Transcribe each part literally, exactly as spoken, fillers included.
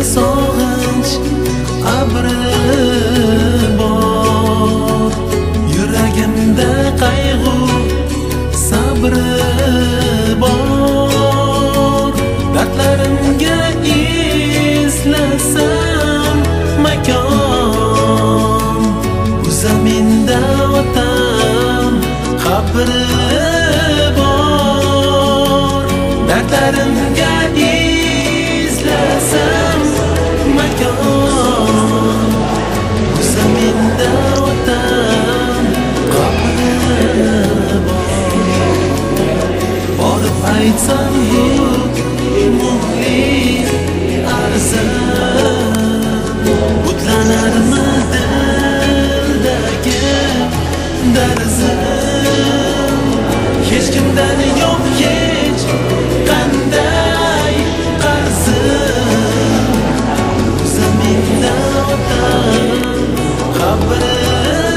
sog'inch abri bor, yuragimda qayg'u sabri bor. Dardlarimga izlasam makon, bu zaminda otam qabri bor. Dardlarimga izlasam makon, bu zaminda otam qabri bor. Borib aytsam bu muhlik arzim, butlanarmi dildagi darzim? Hech kimdan yo'q hech qanday qarzim, bu zaminda otam qabri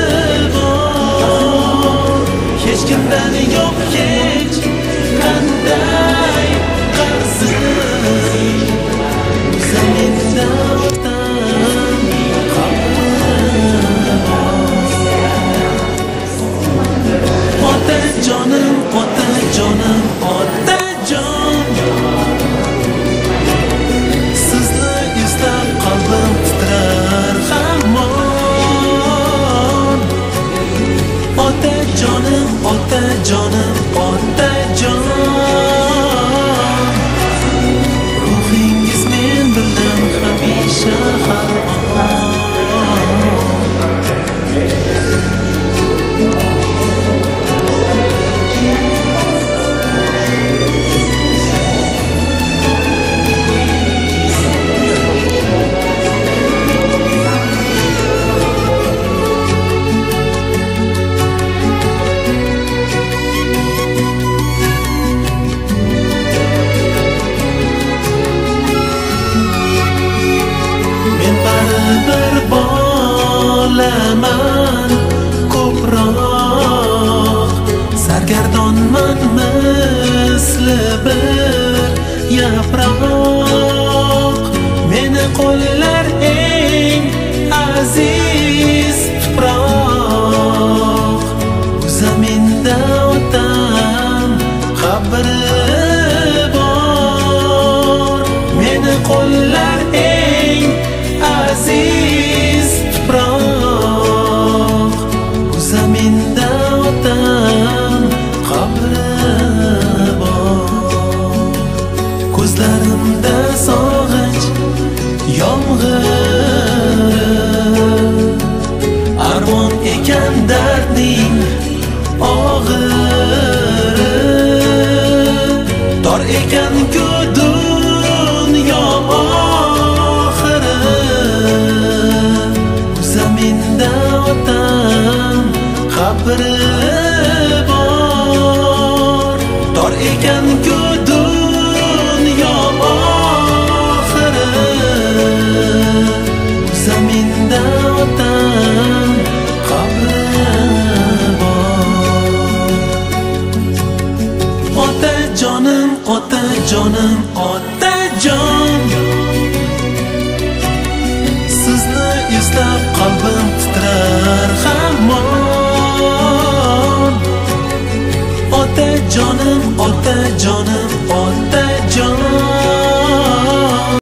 bor. Hech kimdan yo'q hech qanday qarzim, bu zaminda otam qabri bor. Otajonim, otajonim, otajon, sizni eslab qalbim titrar hamon. Otajonim, otajonim, otajon, ruhingiz men bilan hamisha har on. Bir bolaman ko'proq, sargardonman misli bir yaproq. Meni qo'llar eng aziz tuproq, bu zaminda otam qabri bor. Meni qo'llar eng aziz tuproq, bu zaminda otam qabri bor. Ko'zlarimda sog'inch yomg'iri, armon ekan dardning og'iri. Tor ekan-ku dunyo oxiri, bu zaminda otam qabri